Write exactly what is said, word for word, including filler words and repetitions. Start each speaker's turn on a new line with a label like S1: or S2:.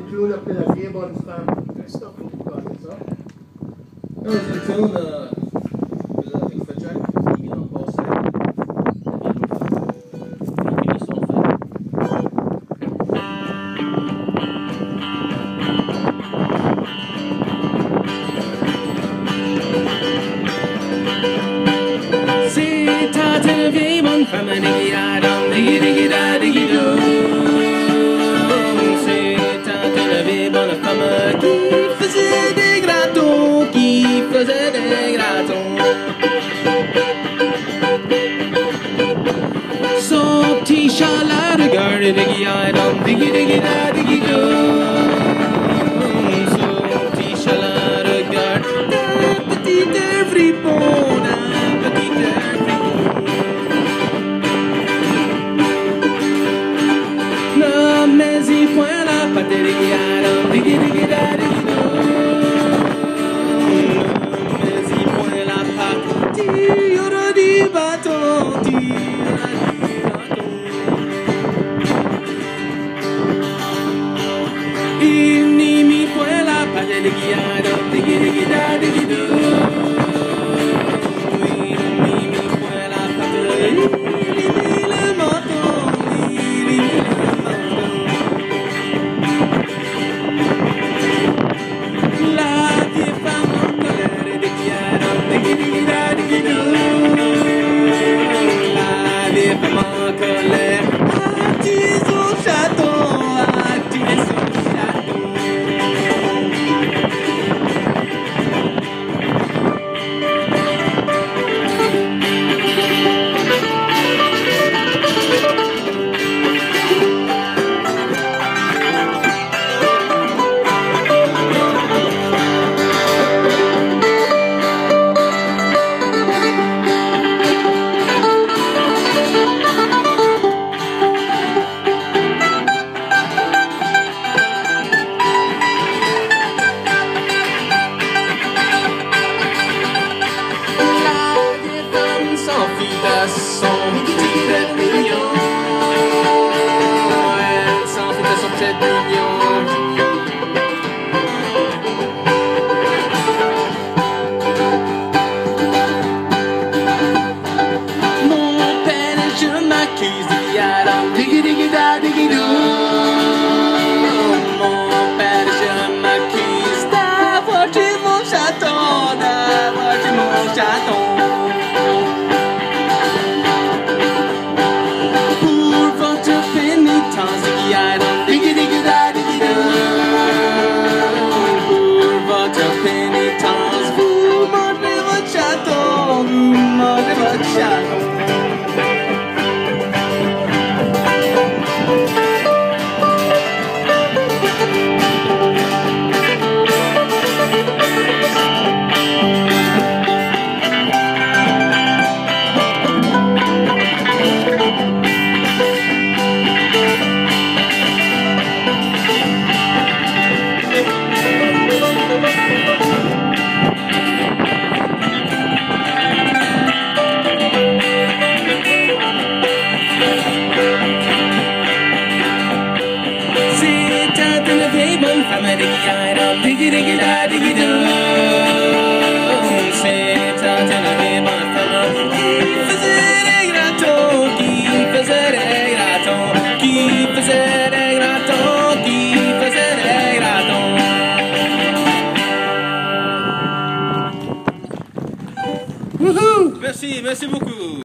S1: tune après la vieille bonne femme. Christophe, faut que tu connais ça.
S2: Non, c'est une tune euh, que là, avec Fred Jack, qui vient en passé. Ils sont faits.
S3: C'est une vieille bonne femme, diggy da dum, diggy diggy da diggy do. Qui faisait des gratons, qui faisait des gratons. Son petit chat la regarde, diggy da dum, diggy diggy da diggy do. Son petit chat la regarde, d'un petit air fripon, d'un petit air fripon. Non mais il point la patte, diggy da dum, diggy diggy da diggy.
S2: Merci, merci beaucoup.